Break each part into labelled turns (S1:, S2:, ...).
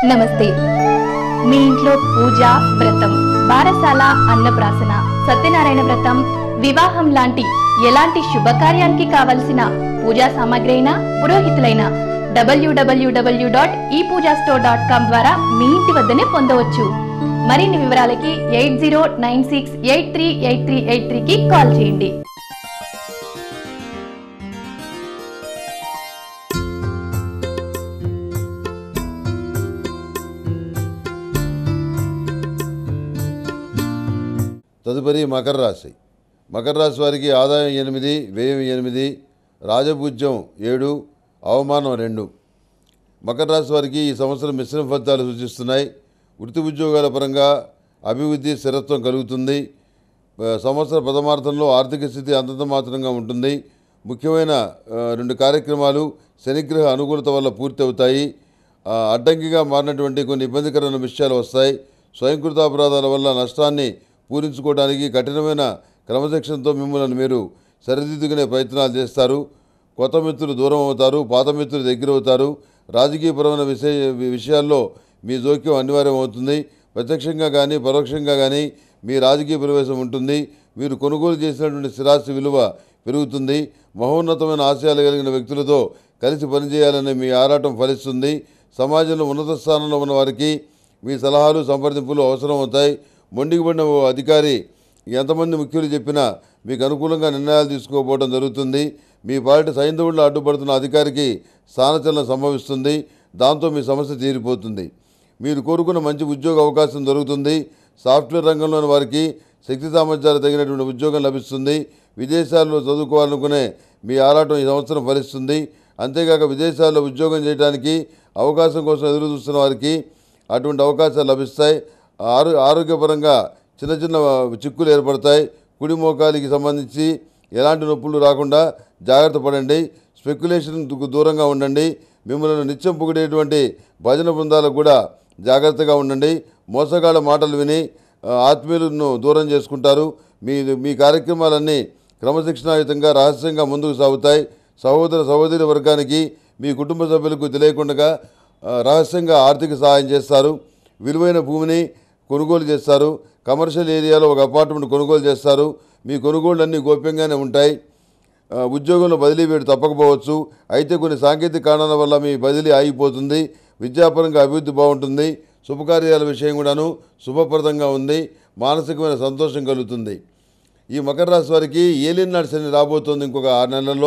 S1: నమస్తే. మీ ఇంట్లో పూజ, వ్రతం, బారసాల, అన్నప్రాసన, సత్యనారాయణ వ్రతం, వివాహం లాంటి ఎలాంటి శుభకార్యానికి కావలసిన పూజా సామాగ్రి అయినా పురోహితులైన www.epoojastore.com ద్వారా మీ ఇంటి వద్దనే పొందవచ్చు. మరిన్ని వివరాలకి 8096838383కి కాల్ చేయండి.
S2: తదుపరి మకర రాశి. మకర రాశి వారికి ఆదాయం 8, వ్యయం 8, రాజపూజ్యం 7, అవమానం 2. మకర రాశి వారికి ఈ సంవత్సరం మిశ్రమ ఫలితాలు సూచిస్తున్నాయి. వృత్తి ఉద్యోగాల పరంగా అభివృద్ధి, స్థిరత్వం కలుగుతుంది. సంవత్సర ప్రథమార్థంలో ఆర్థిక స్థితి అంతంత మాత్రంగా ఉంటుంది. ముఖ్యమైన 2 కార్యక్రమాలు శనిగ్రహ అనుకూలత వల్ల పూర్తి అవుతాయి. అడ్డంకిగా మారినటువంటి కొన్ని ఇబ్బందికరమైన విషయాలు వస్తాయి. స్వయంకృత అపరాధాల వల్ల నష్టాన్ని పూరించుకోవడానికి కఠినమైన క్రమశిక్షణతో మిమ్మల్ని మీరు సరిదిద్దుకునే ప్రయత్నాలు చేస్తారు. కొత్త మిత్రులు దూరం అవుతారు, పాత మిత్రులు దగ్గర అవుతారు. రాజకీయపరమైన విషయాల్లో మీ జోక్యం అనివార్యం అవుతుంది. ప్రత్యక్షంగా కానీ పరోక్షంగా కానీ మీ రాజకీయ ప్రవేశం ఉంటుంది. మీరు కొనుగోలు చేసినటువంటి స్థిరాస్తి విలువ పెరుగుతుంది. మహోన్నతమైన ఆశయాలు కలిగిన వ్యక్తులతో కలిసి పనిచేయాలనే మీ ఆరాటం ఫలిస్తుంది. సమాజంలో ఉన్నత స్థానంలో ఉన్న వారికి మీ సలహాలు, సంప్రదింపులు అవసరం అవుతాయి. మొండికి పడిన అధికారి ఎంతమంది ముఖ్యులు చెప్పినా మీకు అనుకూలంగా నిర్ణయాలు తీసుకోకపోవడం జరుగుతుంది. మీ పార్టీ సైంధవుల్లో అడ్డుపడుతున్న అధికారికి స్థానచలనం సంభవిస్తుంది. దాంతో మీ సమస్య తీరిపోతుంది. మీరు కోరుకున్న మంచి ఉద్యోగ అవకాశం దొరుకుతుంది. సాఫ్ట్వేర్ రంగంలోని వారికి శక్తి సామర్థ్యాలు తగినటువంటి ఉద్యోగం లభిస్తుంది. విదేశాల్లో చదువుకోవాలనుకునే మీ ఆరాటం ఈ సంవత్సరం ఫలిస్తుంది. అంతేకాక విదేశాల్లో ఉద్యోగం చేయడానికి అవకాశం కోసం ఎదురు చూస్తున్న వారికి అటువంటి అవకాశాలు లభిస్తాయి. ఆరోగ్యపరంగా చిన్న చిన్న చిక్కులు ఏర్పడతాయి. కుడి మోకాలికి సంబంధించి ఎలాంటి నొప్పులు రాకుండా జాగ్రత్త పడండి. స్పెక్యులేషన్కు దూరంగా ఉండండి. మిమ్మల్ని నిత్యం పొగిడేటువంటి భజన బృందాలకు కూడా జాగ్రత్తగా ఉండండి. మోసగాళ్ళ మాటలు విని ఆత్మీయులను దూరం చేసుకుంటారు. మీ కార్యక్రమాలన్నీ క్రమశిక్షణాయుతంగా రహస్యంగా ముందుకు సాగుతాయి. సహోదరి వర్గానికి మీ కుటుంబ సభ్యులకు తెలియకుండా రహస్యంగా ఆర్థిక సహాయం చేస్తారు. విలువైన భూమిని కొనుగోలు చేస్తారు. కమర్షియల్ ఏరియాలో ఒక అపార్ట్మెంట్ కొనుగోలు చేస్తారు. మీ కొనుగోళ్లన్నీ గోప్యంగానే ఉంటాయి. ఉద్యోగంలో బదిలీ వేడు తప్పకపోవచ్చు. అయితే కొన్ని సాంకేతిక కారణాల వల్ల మీ బదిలీ ఆగిపోతుంది. విద్యాపరంగా అభివృద్ధి బాగుంటుంది. శుభకార్యాల విషయం కూడాను శుభప్రదంగా ఉంది. మానసికమైన సంతోషం కలుగుతుంది. ఈ మకర రాశి వారికి ఏలినాడు శని రాబోతోంది ఇంకొక 6 నెలల్లో.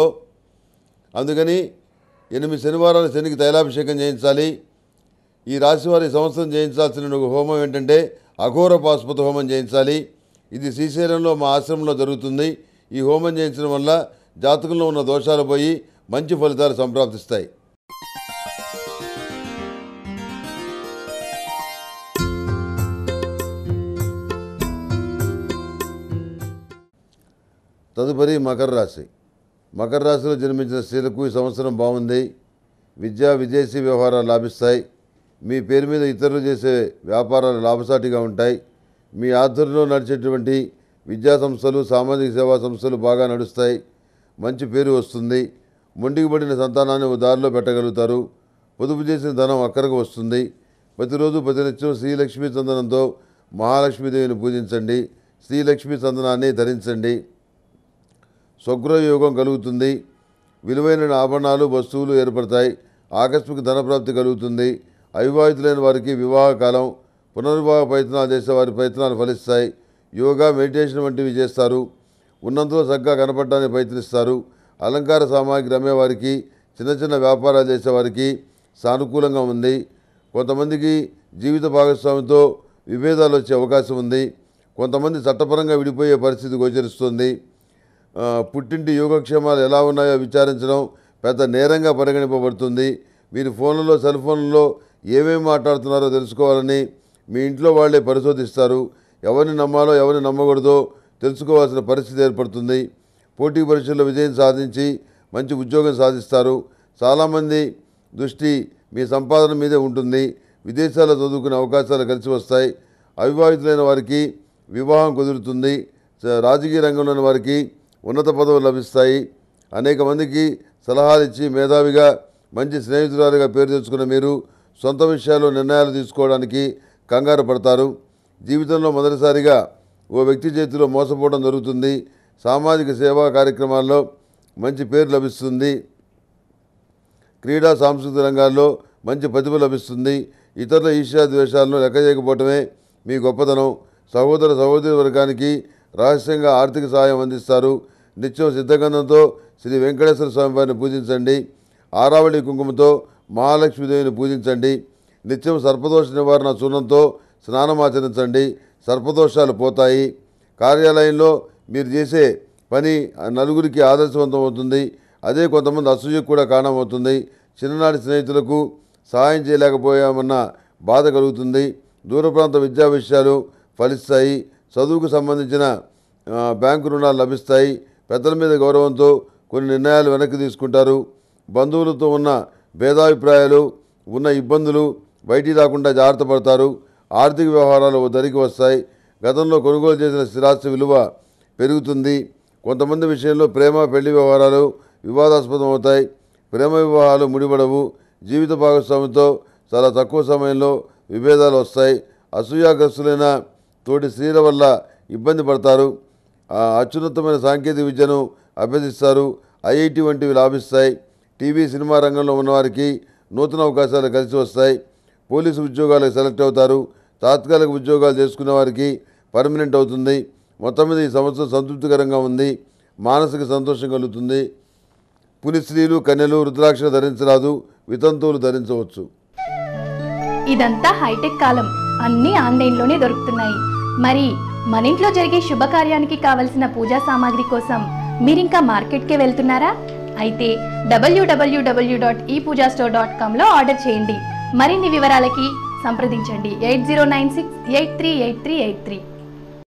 S2: అందుకని 8 శనివారాలు శనికి తైలాభిషేకం చేయించాలి. ఈ రాశి వారి సంవత్సరం చేయించాల్సిన హోమం ఏంటంటే అఘోర పాశుపత హోమం చేయించాలి. ఇది శ్రీశైలంలో మా ఆశ్రమంలో జరుగుతుంది. ఈ హోమం చేయించడం వల్ల జాతకంలో ఉన్న దోషాలు పోయి మంచి ఫలితాలు సంప్రాప్తిస్తాయి. తదుపరి మకర రాశి. మకర రాశిలో జన్మించిన స్త్రీలకు ఈ సంవత్సరం బాగుంది. విదేశీ వ్యవహారాలు లాభిస్తాయి. మీ పేరు మీద ఇతరులు చేసే వ్యాపారాలు లాభసాటిగా ఉంటాయి. మీ ఆధ్వర్యంలో నడిచేటువంటి విద్యా సంస్థలు, సామాజిక సేవా సంస్థలు బాగా నడుస్తాయి. మంచి పేరు వస్తుంది. మొండికి పడిన సంతానాన్ని దారిలో పెట్టగలుగుతారు. పొదుపు చేసిన ధనం అక్కరకు వస్తుంది. ప్రతిరోజు ప్రతినిత్యం శ్రీలక్ష్మీ చందనంతో మహాలక్ష్మీదేవిని పూజించండి. శ్రీలక్ష్మీ చందనాన్ని ధరించండి. స్వగృహ యోగం కలుగుతుంది. విలువైన ఆభరణాలు, వస్తువులు ఏర్పడతాయి. ఆకస్మిక ధనప్రాప్తి కలుగుతుంది. అవివాహితులైన వారికి వివాహ కాలం. పునర్వివాహ ప్రయత్నాలు చేసే వారి ప్రయత్నాలు ఫలిస్తాయి. యోగా, మెడిటేషన్ వంటివి చేస్తారు. ఉన్నంతలో చక్కగా కనపడడానికి ప్రయత్నిస్తారు. అలంకార సామాగ్రి అమ్మేవారికి, చిన్న చిన్న వ్యాపారాలు చేసేవారికి సానుకూలంగా ఉంది. కొంతమందికి జీవిత భాగస్వామితో విభేదాలు వచ్చే అవకాశం ఉంది. కొంతమంది చట్టపరంగా విడిపోయే పరిస్థితి గోచరిస్తుంది. పుట్టింటి యోగక్షేమాలు ఎలా ఉన్నాయో విచారించడం పెద్ద నేరంగా పరిగణింపబడుతుంది. మీరు ఫోన్లలో, సెల్ ఫోన్లలో ఏమేమి మాట్లాడుతున్నారో తెలుసుకోవాలని మీ ఇంట్లో వాళ్ళే పరిశోధిస్తారు. ఎవరిని నమ్మాలో ఎవరిని నమ్మకూడదో తెలుసుకోవాల్సిన పరిస్థితి ఏర్పడుతుంది. పోటీ పరీక్షల్లో విజయం సాధించి మంచి ఉద్యోగం సాధిస్తారు. చాలామంది దృష్టి మీ సంపాదన మీదే ఉంటుంది. విదేశాల్లో చదువుకునే అవకాశాలు కలిసి వస్తాయి. అవివాహితులైన వారికి వివాహం కుదురుతుంది. రాజకీయ రంగంలోని వారికి ఉన్నత పదవులు లభిస్తాయి. అనేక మందికి సలహాలు ఇచ్చి మేధావిగా మంచి స్నేహితురాలుగా పేరు తెచ్చుకున్న మీరు సొంత విషయాల్లో నిర్ణయాలు తీసుకోవడానికి కంగారు పడతారు. జీవితంలో మొదటిసారిగా ఓ వ్యక్తి చేతిలో మోసపోవడం జరుగుతుంది. సామాజిక సేవా కార్యక్రమాల్లో మంచి పేరు లభిస్తుంది. క్రీడా సాంస్కృతిక రంగాల్లో మంచి ప్రతిభ లభిస్తుంది. ఇతరుల ఈర్ష్యా ద్వేషాలను లెక్క చేయకపోవటమే మీ గొప్పతనం. సహోదర సహోదరి వర్గానికి రహస్యంగా ఆర్థిక సహాయం అందిస్తారు. నిత్యం సిద్ధగంధంతో శ్రీ వెంకటేశ్వర స్వామి వారిని పూజించండి. ఆరావళి కుంకుమతో మహాలక్ష్మీదేవిని పూజించండి. నిత్యం సర్పదోష నివారణ చూర్ణంతో స్నానమాచరించండి. సర్పదోషాలు పోతాయి. కార్యాలయంలో మీరు చేసే పని నలుగురికి ఆదర్శవంతం అవుతుంది. అదే కొంతమంది అసూయకు కూడా కారణమవుతుంది. చిన్ననాటి స్నేహితులకు సహాయం చేయలేకపోయామన్న బాధ కలుగుతుంది. దూర ప్రాంత విద్యా విషయాలు ఫలిస్తాయి. చదువుకు సంబంధించిన బ్యాంకు రుణాలు లభిస్తాయి. పెద్దల మీద గౌరవంతో కొన్ని నిర్ణయాలు వెనక్కి తీసుకుంటారు. బంధువులతో ఉన్న భేదాభిప్రాయాలు ఉన్న ఇబ్బందులు బయటికి రాకుండా జాగ్రత్త పడతారు. ఆర్థిక వ్యవహారాలు ధరికి వస్తాయి. గతంలో కొనుగోలు చేసిన స్థిరాస్తి విలువ పెరుగుతుంది. కొంతమంది విషయంలో ప్రేమ పెళ్లి వ్యవహారాలు వివాదాస్పదం అవుతాయి. ప్రేమ వివాహాలు ముడిపడవు. జీవిత భాగస్వామితో చాలా తక్కువ సమయంలో విభేదాలు వస్తాయి. అసూయాగ్రస్తులైన తోటి స్త్రీల వల్ల ఇబ్బంది పడతారు. అత్యున్నతమైన సాంకేతిక విద్యను అభ్యసిస్తారు. ఐఐటి వంటివి లాభిస్తాయి. టీవీ సినిమా రంగంలో ఉన్నవారికి నూతన అవకాశాలు కలిసి వస్తాయి. పోలీసు ఉద్యోగాలకు సెలెక్ట్ అవుతారు. తాత్కాలిక ఉద్యోగాలు చేసుకునే వారికి పర్మనెంట్ అవుతుంది. మొత్తం మీద ఈ సంవత్సరం సంతృప్తికరంగా ఉంది. మానసిక సంతోషం కలుగుతుంది. పులి స్త్రీలు కన్యలు రుద్రాక్ష ధరించరాదు. వితంతువులు ధరించవచ్చు.
S1: ఇదంతా హైటెక్ కాలం. అన్నీ ఆన్లైన్లోనే దొరుకుతున్నాయి. మరి మన ఇంట్లో జరిగే శుభకార్యానికి కావలసిన పూజా సామాగ్రి కోసం మీరింకా మార్కెట్కే వెళ్తున్నారా? అయితే www.epoojastore.com లో ఆర్డర్ చేయండి. మరిన్ని వివరాలకి సంప్రదించండి 8096838383.